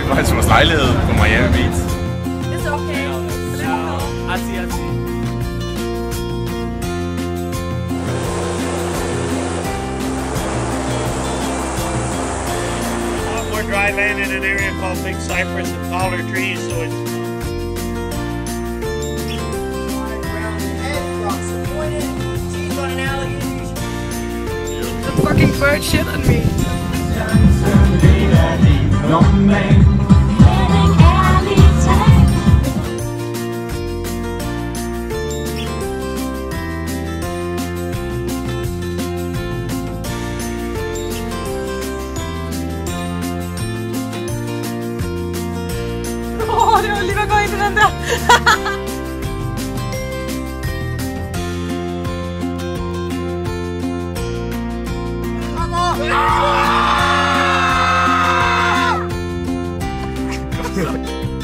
Velkommen til vores lejlighed på Miami Beach. It's okay. I see. We're dry land in an area called Big Cypress and taller trees, so it's The fucking bird shit on me. Det var lige ved at gå ind i den der. Kom on!